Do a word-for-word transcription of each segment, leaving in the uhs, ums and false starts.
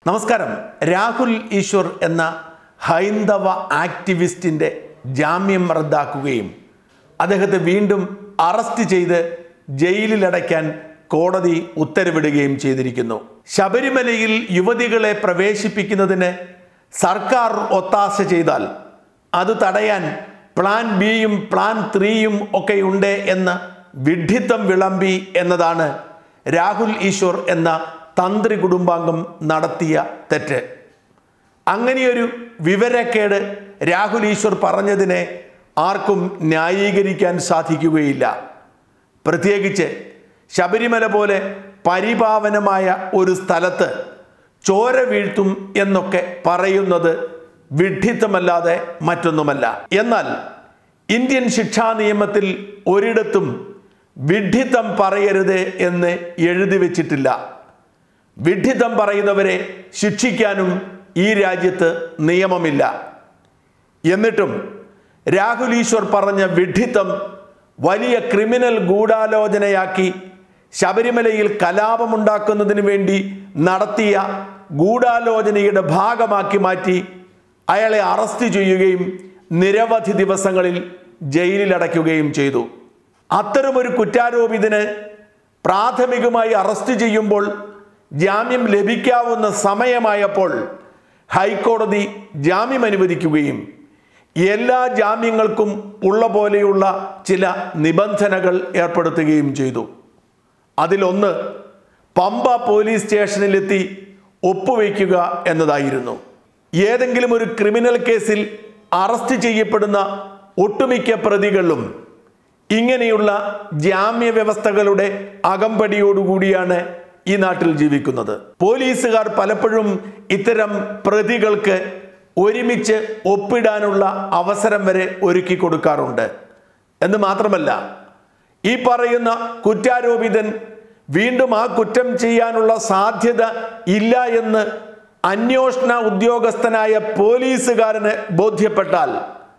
നമസ്കാരം. രാഹുൽ ഈശ്വർ എന്ന ഹൈന്ദവ ആക്ടിവിസ്റ്റിൻ്റെ ജാമ്യം റദ്ദാക്കുകയും അദ്ദേഹത്തെ വീണ്ടും അറസ്റ്റ് ചെയ്ത് ജയിലിലടയ്ക്കാൻ കോടതി ഉത്തരവിടുകയും ചെയ്തിരിക്കുന്നു. ശബരിമലയിൽ യുവതികളെ പ്രവേശിപ്പിക്കുന്നതിന് സർക്കാർ ഒത്താശ ചെയ്താൽ അത് തടയാൻ പ്ലാൻ ബിയും പ്ലാൻ ത്രീയും ഒക്കെ ഉണ്ട് എന്ന് വിഡ്ഢിത്തം വിളമ്പി എന്നതാണ് രാഹുൽ ഈശ്വർ എന്ന തന്ത്രി കുടുംബാംഗം നടത്തിയ തെറ്റ്. അങ്ങനെയൊരു വിവരക്കേട് രാഹുൽ ഈശ്വർ പറഞ്ഞതിനെ ആർക്കും ന്യായീകരിക്കാൻ സാധിക്കുകയില്ല. പ്രത്യേകിച്ച് ശബരിമല പോലെ പരിപാവനമായ ഒരു സ്ഥലത്ത് ചോര വീഴ്ത്തും എന്നൊക്കെ പറയുന്നത് വിഡ്ഢിത്തമല്ലാതെ മറ്റൊന്നുമല്ല. എന്നാൽ ഇന്ത്യൻ ശിക്ഷാ നിയമത്തിൽ ഒരിടത്തും വിഡ്ഢിത്തം പറയരുത് എന്ന് എഴുതി വച്ചിട്ടില്ല. വിഡ്ഢിത്തം പറയുന്നവരെ ശിക്ഷിക്കാനും ഈ രാജ്യത്ത് നിയമമില്ല. എന്നിട്ടും രാഹുൽ ഈശ്വർ പറഞ്ഞ വിഡ്ഢിത്തം വലിയ ക്രിമിനൽ ഗൂഢാലോചനയാക്കി ശബരിമലയിൽ കലാപമുണ്ടാക്കുന്നതിന് വേണ്ടി നടത്തിയ ഗൂഢാലോചനയുടെ ഭാഗമാക്കി മാറ്റി അയാളെ അറസ്റ്റ് ചെയ്യുകയും നിരവധി ദിവസങ്ങളിൽ ജയിലിലടയ്ക്കുകയും ചെയ്തു. അത്തരമൊരു കുറ്റാരോപിതന് പ്രാഥമികമായി അറസ്റ്റ് ചെയ്യുമ്പോൾ ജാമ്യം ലഭിക്കാവുന്ന സമയമായപ്പോൾ ഹൈക്കോടതി ജാമ്യം അനുവദിക്കുകയും എല്ലാ ജാമ്യങ്ങൾക്കും ഉള്ള പോലെയുള്ള ചില നിബന്ധനകൾ ഏർപ്പെടുത്തുകയും ചെയ്തു. അതിലൊന്ന് പമ്പ പോലീസ് സ്റ്റേഷനിലെത്തി ഒപ്പുവയ്ക്കുക എന്നതായിരുന്നു. ഏതെങ്കിലും ഒരു ക്രിമിനൽ കേസിൽ അറസ്റ്റ് ചെയ്യപ്പെടുന്ന ഒട്ടുമിക്ക പ്രതികളും ഇങ്ങനെയുള്ള ജാമ്യ വ്യവസ്ഥകളുടെ അകമ്പടിയോടുകൂടിയാണ് ഈ നാട്ടിൽ ജീവിക്കുന്നത്. പോലീസുകാർ പലപ്പോഴും ഇത്തരം പ്രതികൾക്ക് ഒരുമിച്ച് ഒപ്പിടാനുള്ള അവസരം വരെ ഒരുക്കി കൊടുക്കാറുണ്ട്. എന്ന് മാത്രമല്ല, ഈ പറയുന്ന കുറ്റാരോപിതൻ വീണ്ടും ആ കുറ്റം ചെയ്യാനുള്ള സാധ്യത ഇല്ല എന്ന് അന്വേഷണ ഉദ്യോഗസ്ഥനായ പോലീസുകാരന് ബോധ്യപ്പെട്ടാൽ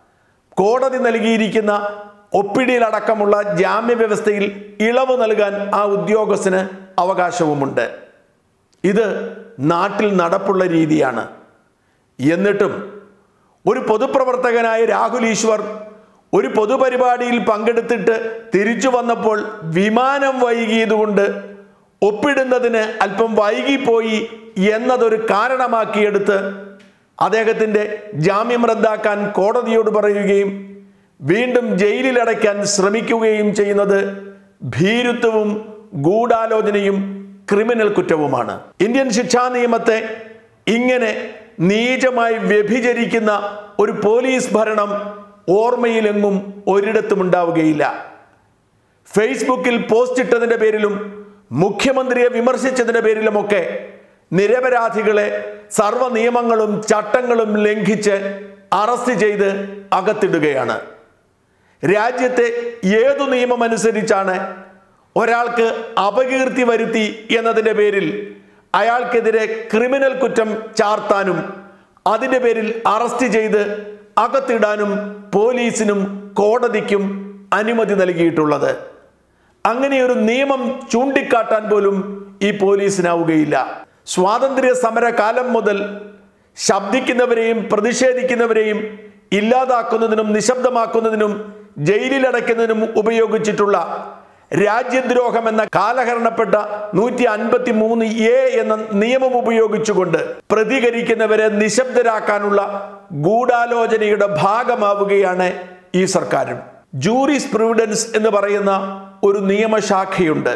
കോടതി നൽകിയിരിക്കുന്ന ഒപ്പിടിയിലടക്കമുള്ള ജാമ്യ വ്യവസ്ഥയിൽ ഇളവ് നൽകാൻ ആ ഉദ്യോഗസ്ഥന് അവകാശവുമുണ്ട്. ഇത് നാട്ടിൽ നടപ്പുള്ള രീതിയാണ്. എന്നിട്ടും ഒരു പൊതുപ്രവർത്തകനായ രാഹുൽ ഈശ്വർ ഒരു പൊതുപരിപാടിയിൽ പങ്കെടുത്തിട്ട് തിരിച്ചു വന്നപ്പോൾ വിമാനം വൈകിയതുകൊണ്ട് ഒപ്പിടുന്നതിന് അല്പം വൈകിപ്പോയി എന്നതൊരു കാരണമാക്കിയെടുത്ത് അദ്ദേഹത്തിൻ്റെ ജാമ്യം റദ്ദാക്കാൻ കോടതിയോട് പറയുകയും വീണ്ടും ജയിലിലടയ്ക്കാൻ ശ്രമിക്കുകയും ചെയ്യുന്നത് ഭീരുത്വവും ഗൂഢാലോചനയും ക്രിമിനൽ കുറ്റവുമാണ്. ഇന്ത്യൻ ശിക്ഷാ നിയമത്തെ ഇങ്ങനെ നീചമായി വ്യഭിചരിക്കുന്ന ഒരു പോലീസ് ഭരണം ഓർമ്മയിലെങ്ങും ഒരിടത്തും ഉണ്ടാവുകയില്ല. ഫേസ്ബുക്കിൽ പോസ്റ്റ് ഇട്ടതിൻ്റെ പേരിലും മുഖ്യമന്ത്രിയെ വിമർശിച്ചതിൻ്റെ പേരിലുമൊക്കെ നിരപരാധികളെ സർവ്വ നിയമങ്ങളും ചട്ടങ്ങളും ലംഘിച്ച് അറസ്റ്റ് ചെയ്ത് അകത്തിടുകയാണ്. രാജ്യത്തെ ഏതു നിയമമനുസരിച്ചാണ് ഒരാൾക്ക് അപകീർത്തി വരുത്തി എന്നതിൻ്റെ പേരിൽ അയാൾക്കെതിരെ ക്രിമിനൽ കുറ്റം ചാർത്താനും അതിൻ്റെ പേരിൽ അറസ്റ്റ് ചെയ്ത് അകത്തിടാനും പോലീസിനും കോടതിക്കും അനുമതി നൽകിയിട്ടുള്ളത്? അങ്ങനെയൊരു നിയമം ചൂണ്ടിക്കാട്ടാൻ പോലും ഈ പോലീസിനാവുകയില്ല. സ്വാതന്ത്ര്യ സമര കാലം മുതൽ ശബ്ദിക്കുന്നവരെയും പ്രതിഷേധിക്കുന്നവരെയും ഇല്ലാതാക്കുന്നതിനും നിശബ്ദമാക്കുന്നതിനും ജയിലിലടയ്ക്കുന്നതിനും ഉപയോഗിച്ചിട്ടുള്ള രാജ്യദ്രോഹം എന്ന കാലഹരണപ്പെട്ട നൂറ്റി അൻപത്തി മൂന്ന് എ എന്ന നിയമം ഉപയോഗിച്ചുകൊണ്ട് പ്രതികരിക്കുന്നവരെ നിശബ്ദരാക്കാനുള്ള ഗൂഢാലോചനയുടെ ഭാഗമാവുകയാണ് ഈ സർക്കാരും. ജൂറിസ് പ്രിവിഡൻസ് എന്ന് പറയുന്ന ഒരു നിയമശാഖയുണ്ട്.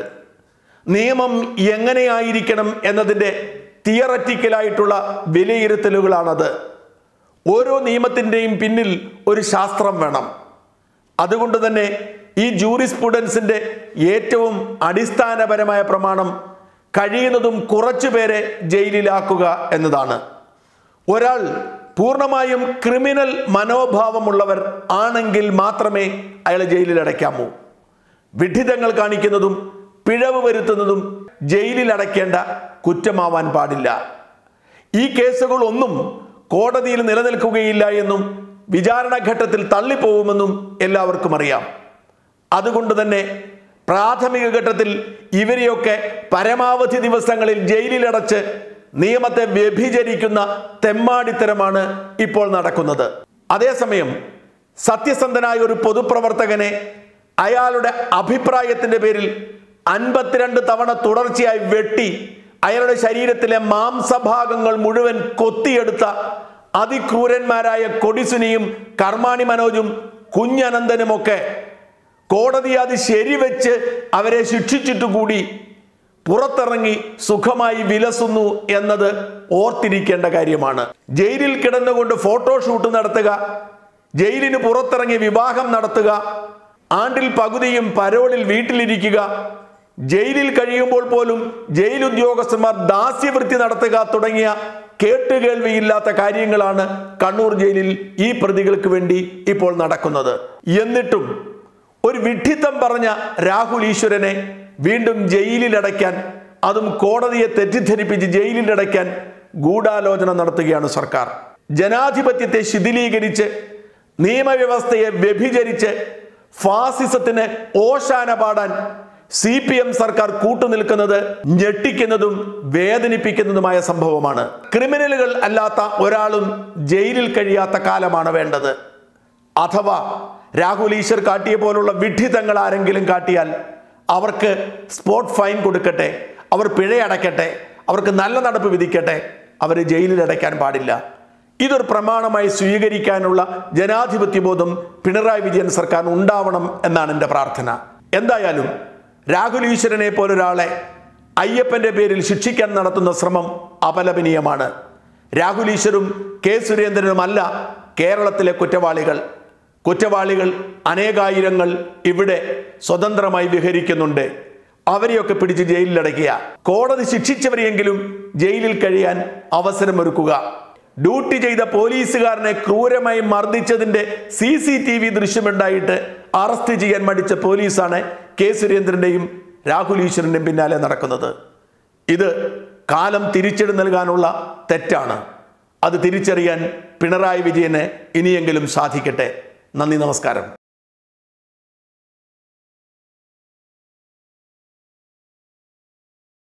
നിയമം എങ്ങനെയായിരിക്കണം എന്നതിൻ്റെ തിയററ്റിക്കലായിട്ടുള്ള വിലയിരുത്തലുകളാണത്. ഓരോ നിയമത്തിൻ്റെയും പിന്നിൽ ഒരു ശാസ്ത്രം വേണം. അതുകൊണ്ട് തന്നെ ഈ ജൂറിസ്പ്രുഡൻസിൻ്റെ ഏറ്റവും അടിസ്ഥാനപരമായ പ്രമാണം കഴിയുന്നതും കുറച്ചു പേരെ ജയിലിലാക്കുക എന്നതാണ്. ഒരാൾ പൂർണ്ണമായും ക്രിമിനൽ മനോഭാവമുള്ളവർ ആണെങ്കിൽ മാത്രമേ അയാളെ ജയിലിലടയ്ക്കാമൂ. വിഡ്ഢിത്തങ്ങൾ കാണിക്കുന്നതും പിഴവ് വരുത്തുന്നതും ജയിലിലടയ്ക്കേണ്ട കുറ്റമാവാൻ പാടില്ല. ഈ കേസുകളൊന്നും കോടതിയിൽ നിലനിൽക്കുകയില്ല എന്നും വിചാരണഘട്ടത്തിൽ തള്ളിപ്പോകുമെന്നും എല്ലാവർക്കും അറിയാം. അതുകൊണ്ട് തന്നെ പ്രാഥമിക ഘട്ടത്തിൽ ഇവരെയൊക്കെ പരമാവധി ദിവസങ്ങളിൽ ജയിലിലടച്ച് നിയമത്തെ വ്യഭിചരിക്കുന്ന തെമ്മാടിത്തരമാണ് ഇപ്പോൾ നടക്കുന്നത്. അതേസമയം സത്യസന്ധനായ ഒരു പൊതുപ്രവർത്തകനെ അയാളുടെ അഭിപ്രായത്തിന്റെ പേരിൽ അൻപത്തിരണ്ട് തവണ തുടർച്ചയായി വെട്ടി അയാളുടെ ശരീരത്തിലെ മാംസഭാഗങ്ങൾ മുഴുവൻ കൊത്തിയെടുത്ത അതിക്രൂരന്മാരായ കൊടിസുനിയും കർമാണി മനോജും കുഞ്ഞനന്തനുമൊക്കെ കോടതി അത് ശരിവെച്ച് അവരെ ശിക്ഷിച്ചിട്ടുകൂടി പുറത്തിറങ്ങി സുഖമായി വിലസുന്നു എന്നത് ഓർത്തിരിക്കേണ്ട കാര്യമാണ്. ജയിലിൽ കിടന്നുകൊണ്ട് ഫോട്ടോഷൂട്ട് നടത്തുക, ജയിലിന് പുറത്തിറങ്ങി വിവാഹം നടത്തുക, ആണ്ടിൽ പകുതിയും പരോളിൽ വീട്ടിലിരിക്കുക, ജയിലിൽ കഴിയുമ്പോൾ പോലും ജയിൽ ഉദ്യോഗസ്ഥന്മാർ ദാസ്യവൃത്തി നടത്തുക തുടങ്ങിയ കേട്ടുകേൾവിയില്ലാത്ത കാര്യങ്ങളാണ് കണ്ണൂർ ജയിലിൽ ഈ പ്രതികൾക്ക് വേണ്ടി ഇപ്പോൾ നടക്കുന്നത്. എന്നിട്ടും ഒരു വിഡ്ഢിത്തം പറഞ്ഞ രാഹുൽ ഈശ്വരനെ വീണ്ടും ജയിലിലടയ്ക്കാൻ, അതും കോടതിയെ തെറ്റിദ്ധരിപ്പിച്ച് ജയിലിലടയ്ക്കാൻ ഗൂഢാലോചന നടത്തുകയാണ് സർക്കാർ. ജനാധിപത്യത്തെ ശിഥിലീകരിച്ച് നിയമവ്യവസ്ഥയെ വ്യഭിചരിച്ച് ഫാസിസത്തിന് ഓശാന പാടാൻ സി പി എം സർക്കാർ കൂട്ടുനിൽക്കുന്നത് ഞെട്ടിക്കുന്നതും വേദനിപ്പിക്കുന്നതുമായ സംഭവമാണ്. ക്രിമിനലുകൾ അല്ലാത്ത ഒരാളും ജയിലിൽ കഴിയാത്ത കാലമാണ് വേണ്ടത്. അഥവാ രാഹുൽ ഈശ്വർ കാട്ടിയ പോലുള്ള വിഡ്ഢിത്തങ്ങൾ ആരെങ്കിലും കാട്ടിയാൽ അവർക്ക് സ്പോട്ട് ഫൈൻ കൊടുക്കട്ടെ, അവർ പിഴയടക്കട്ടെ, അവർക്ക് നല്ല നടപ്പ് വിധിക്കട്ടെ, അവരെ ജയിലിൽ അടയ്ക്കാൻ പാടില്ല. ഇതൊരു പ്രമാണമായി സ്വീകരിക്കാനുള്ള ജനാധിപത്യ ബോധം പിണറായി വിജയൻ സർക്കാർ ഉണ്ടാവണം എന്നാണ് എൻ്റെ പ്രാർത്ഥന. എന്തായാലും രാഹുൽ ഈശ്വരനെ പോലൊരാളെ അയ്യപ്പന്റെ പേരിൽ ശിക്ഷിക്കാൻ നടത്തുന്ന ശ്രമം അപലപനീയമാണ്. രാഹുൽ ഈശ്വരും കെ സുരേന്ദ്രനുമല്ല കേരളത്തിലെ കുറ്റവാളികൾ. കുറ്റവാളികൾ അനേകായിരങ്ങൾ ഇവിടെ സ്വതന്ത്രമായി വിഹരിക്കുന്നുണ്ട്. അവരെയൊക്കെ പിടിച്ച് ജയിലിലടയ്ക്കുക, കോടതി ശിക്ഷിച്ചവരെയെങ്കിലും ജയിലിൽ കഴിയാൻ അവസരമൊരുക്കുക. ഡ്യൂട്ടി ചെയ്ത പോലീസുകാരനെ ക്രൂരമായി മർദ്ദിച്ചതിന്റെ സി സി ടി വി ദൃശ്യമുണ്ടായിട്ട് അറസ്റ്റ് ചെയ്യാൻ മടിച്ച പോലീസാണ് കെ സുരേന്ദ്രന്റെയും രാഹുൽ ഈശ്വരന്റെയും പിന്നാലെ നടക്കുന്നത്. ഇത് കാലം തിരിച്ചടി നൽകാനുള്ള തെറ്റാണ്. അത് തിരിച്ചറിയാൻ പിണറായി വിജയന് ഇനിയെങ്കിലും സാധിക്കട്ടെ. നന്ദി, നമസ്കാരം.